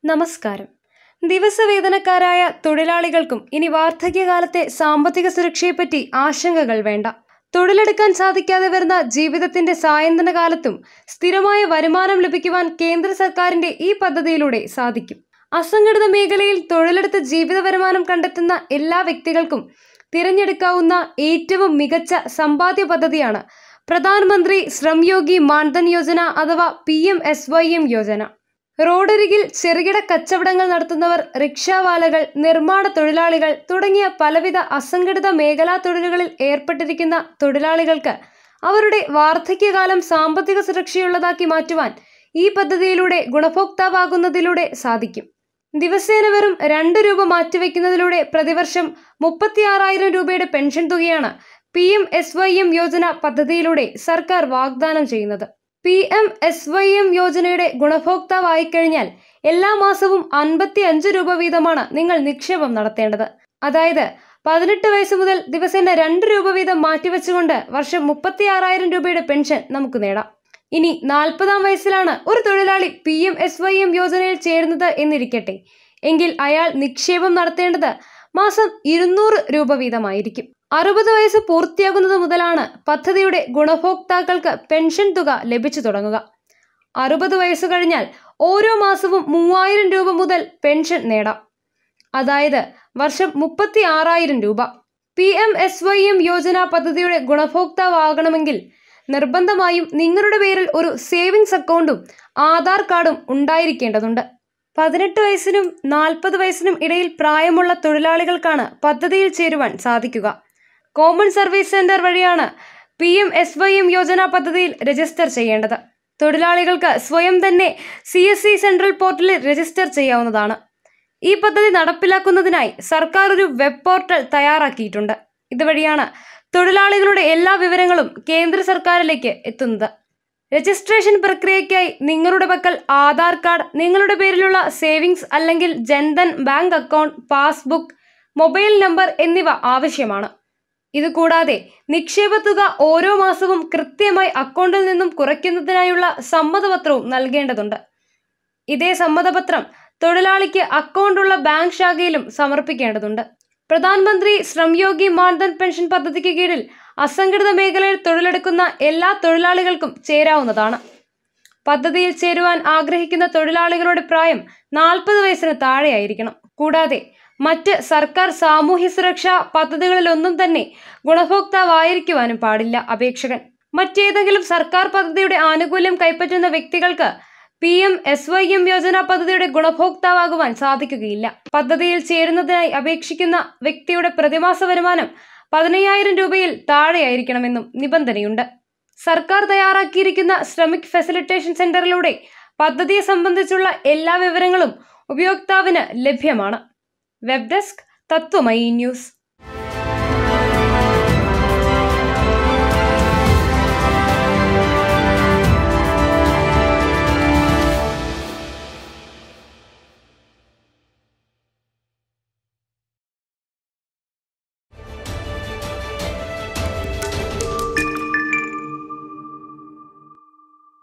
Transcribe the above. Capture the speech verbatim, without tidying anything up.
നമസ്കാരം. ദിവസവേതനക്കാരായ തൊഴിലാളികൾക്കും ഇനി വാർദ്ധക്യകാലത്തെ സാമ്പത്തിക സുരക്ഷയെപ്പറ്റി ആശങ്കകൾ വേണ്ട. തൊഴിലെടുക്കാൻ സാധിക്കാതെ വരുന്ന ജീവിതത്തിന്റെ സായന്തന കാലത്തും സ്ഥിരമായ വരുമാനം ലഭിക്കുവാൻ കേന്ദ്ര സർക്കാരിന്റെ ഈ പദ്ധതിയിലൂടെ സാധിക്കും. അസംഘടിത മേഖലയിൽ തൊഴിലെടുത്ത് ജീവിത വരുമാനം കണ്ടെത്തുന്ന എല്ലാ വ്യക്തികൾക്കും തിരഞ്ഞെടുക്കാവുന്ന ഏറ്റവും മികച്ച സമ്പാദ്യ പദ്ധതിയാണ് പ്രധാനമന്ത്രി ശ്രം യോഗി മാൻധൻ യോജന അഥവാ P M S Y M Yojana. റോഡരികിൽ ചെറുകിട കച്ചവടങ്ങൾ നടത്തുന്നവർ, റിക്ഷാവാലകൾ, നിർമ്മാണ തൊഴിലാളികൾ തുടങ്ങിയ പലവിധ അസംഘടിത മേഖലാ തൊഴിലുകളിൽ ഏർപ്പെട്ടിരിക്കുന്ന തൊഴിലാളികൾക്ക് അവരുടെ വാർദ്ധക്യകാലം സാമ്പത്തിക സുരക്ഷയുള്ളതാക്കി മാറ്റുവാൻ ഈ പദ്ധതിയിലൂടെ ഗുണഭോക്താവാകുന്നതിലൂടെ സാധിക്കും. ദിവസേന വെറും രണ്ട് രൂപ മാറ്റിവെക്കുന്നതിലൂടെ പ്രതിവർഷം മുപ്പത്തി ആറായിരം രൂപയുടെ പെൻഷൻ തുകയാണ് P M S Y M Yojana പദ്ധതിയിലൂടെ സർക്കാർ വാഗ്ദാനം ചെയ്യുന്നത്. P M S Y M യോജനയുടെ ഗുണഭോക്താവായിക്കഴിഞ്ഞാൽ എല്ലാ മാസവും അൻപത്തി അഞ്ച് രൂപ വീതമാണ് നിങ്ങൾ നിക്ഷേപം നടത്തേണ്ടത്. അതായത് പതിനെട്ട് വയസ്സ് മുതൽ ദിവസേന രണ്ട് രൂപ വീതം മാറ്റിവെച്ചുകൊണ്ട് വർഷം മുപ്പത്തി ആറായിരം രൂപയുടെ പെൻഷൻ നമുക്ക് നേടാം. ഇനി നാൽപ്പതാം വയസ്സിലാണ് ഒരു തൊഴിലാളി P M S Y M യോജനയിൽ ചേരുന്നത് എന്നിരിക്കട്ടെ, എങ്കിൽ അയാൾ നിക്ഷേപം നടത്തേണ്ടത് മാസം ഇരുന്നൂറ് രൂപ വീതമായിരിക്കും. അറുപത് വയസ്സ് പൂർത്തിയാകുന്നത് മുതലാണ് പദ്ധതിയുടെ ഗുണഭോക്താക്കൾക്ക് പെൻഷൻ തുക ലഭിച്ചു തുടങ്ങുക. അറുപത് വയസ്സ് കഴിഞ്ഞാൽ ഓരോ മാസവും മൂവായിരം രൂപ മുതൽ പെൻഷൻ നേടാം. അതായത് വർഷം മുപ്പത്തി ആറായിരം രൂപ. P M S Y M Yojana പദ്ധതിയുടെ ഗുണഭോക്താവാകണമെങ്കിൽ നിർബന്ധമായും നിങ്ങളുടെ പേരിൽ ഒരു സേവിങ്സ് അക്കൗണ്ടും ആധാർ കാർഡും ഉണ്ടായിരിക്കേണ്ടതുണ്ട്. പതിനെട്ട് വയസ്സിനും നാൽപ്പത് വയസ്സിനും ഇടയിൽ പ്രായമുള്ള തൊഴിലാളികൾക്കാണ് പദ്ധതിയിൽ ചേരുവാൻ സാധിക്കുക. കോമൺ സർവീസ് സെന്റർ വഴിയാണ് P M S Y M Yojana പദ്ധതിയിൽ രജിസ്റ്റർ ചെയ്യേണ്ടത്. തൊഴിലാളികൾക്ക് സ്വയം തന്നെ സി എസ് സി സെൻട്രൽ പോർട്ടലിൽ രജിസ്റ്റർ ചെയ്യാവുന്നതാണ്. ഈ പദ്ധതി നടപ്പിലാക്കുന്നതിനായി സർക്കാർ ഒരു വെബ് പോർട്ടൽ തയ്യാറാക്കിയിട്ടുണ്ട്. ഇതുവഴിയാണ് തൊഴിലാളികളുടെ എല്ലാ വിവരങ്ങളും കേന്ദ്ര സർക്കാരിലേക്ക് എത്തുന്നത്. രജിസ്ട്രേഷൻ പ്രക്രിയയ്ക്കായി നിങ്ങളുടെ പക്കൽ ആധാർ കാർഡ്, നിങ്ങളുടെ പേരിലുള്ള സേവിങ്സ് അല്ലെങ്കിൽ Jan Dhan bank account, passbook, mobile number എന്നിവ ആവശ്യമാണ്. ഇതുകൂടാതെ നിക്ഷേപ തുക ഓരോ മാസവും കൃത്യമായി അക്കൗണ്ടിൽ നിന്നും കുറയ്ക്കുന്നതിനായുള്ള സമ്മതപത്രവും നൽകേണ്ടതുണ്ട്. ഇതേ സമ്മതപത്രം തൊഴിലാളിക്ക് അക്കൗണ്ടുള്ള ബാങ്ക് ശാഖയിലും സമർപ്പിക്കേണ്ടതുണ്ട്. പ്രധാനമന്ത്രി ശ്രം യോഗി മാൻധൻ പെൻഷൻ പദ്ധതിക്ക് കീഴിൽ അസംഘടിത മേഖലയിൽ തൊഴിലെടുക്കുന്ന എല്ലാ തൊഴിലാളികൾക്കും ചേരാവുന്നതാണ്. പദ്ധതിയിൽ ചേരുവാൻ ആഗ്രഹിക്കുന്ന തൊഴിലാളികളുടെ പ്രായം നാൽപ്പത് വയസ്സിന് താഴെയായിരിക്കണം. കൂടാതെ മറ്റ് സർക്കാർ സാമൂഹ്യ സുരക്ഷാ പദ്ധതികളിലൊന്നും തന്നെ ഗുണഭോക്താവായിരിക്കുവാനും പാടില്ല അപേക്ഷകൻ. മറ്റേതെങ്കിലും സർക്കാർ പദ്ധതിയുടെ ആനുകൂല്യം കൈപ്പറ്റുന്ന വ്യക്തികൾക്ക് P M S Y M Yojana പദ്ധതിയുടെ ഗുണഭോക്താവാകുവാൻ സാധിക്കുകയില്ല. പദ്ധതിയിൽ ചേരുന്നതിനായി അപേക്ഷിക്കുന്ന വ്യക്തിയുടെ പ്രതിമാസ വരുമാനം പതിനയ്യായിരം രൂപയിൽ താഴെയായിരിക്കണമെന്നും നിബന്ധനയുണ്ട്. സർക്കാർ തയ്യാറാക്കിയിരിക്കുന്ന ശ്രമിക് ഫെസിലിറ്റേഷൻ സെന്ററിലൂടെ പദ്ധതിയെ സംബന്ധിച്ചുള്ള എല്ലാ വിവരങ്ങളും ഉപയോക്താവിന് ലഭ്യമാണ്. Web desk, Tatwamayi news.